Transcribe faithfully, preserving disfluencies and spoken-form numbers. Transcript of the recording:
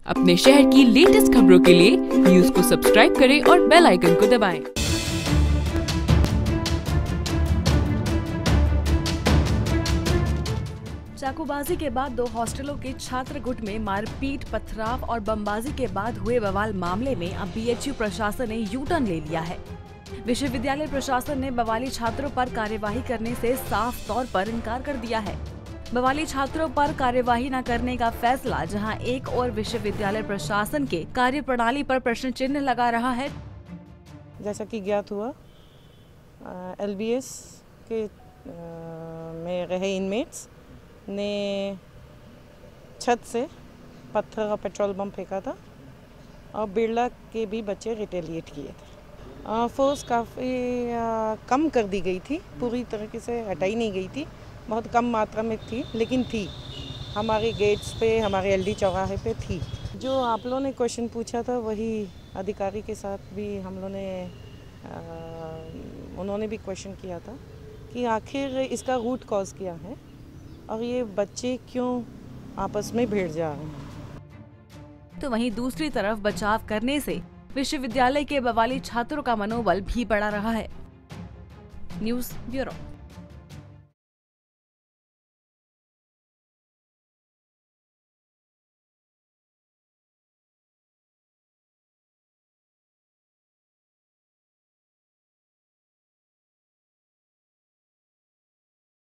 अपने शहर की लेटेस्ट खबरों के लिए न्यूज को सब्सक्राइब करें और बेल आइकन को दबाएं। चाकूबाजी के बाद दो हॉस्टलों के छात्र गुट में मारपीट, पथराव और बमबाजी के बाद हुए बवाल मामले में अब बीएचयू प्रशासन ने यू टर्न ले लिया है। विश्वविद्यालय प्रशासन ने बवाली छात्रों पर कार्यवाही करने से साफ तौर पर इनकार कर दिया है। बवाली छात्रों पर कार्यवाही न करने का फैसला जहां एक और विश्वविद्यालय प्रशासन के कार्यप्रणाली पर प्रश्न चिन्ह लगा रहा है। जैसा कि ज्ञात हुआ, एलबीएस के आ, में रहे इनमेट्स ने छत से पत्थर और पेट्रोल बम फेंका था और बिरला के भी बच्चे रिटेलिएट किए थे। फोर्स काफ़ी कम कर दी गई थी, पूरी तरीके से हटाई नहीं गई थी, बहुत कम मात्रा में थी, लेकिन थी हमारे गेट्स पे, हमारे एलडी चौराहे पे थी। जो आप लोगों ने क्वेश्चन पूछा था वही अधिकारी के साथ भी हम लोगों ने आ, उन्होंने भी क्वेश्चन किया था कि आखिर इसका रूट कॉज क्या है और ये बच्चे क्यों आपस में भिड़ जा रहे हैं। तो वहीं दूसरी तरफ बचाव करने से विश्वविद्यालय के बवाली छात्रों का मनोबल भी बढ़ा रहा है। News bureau.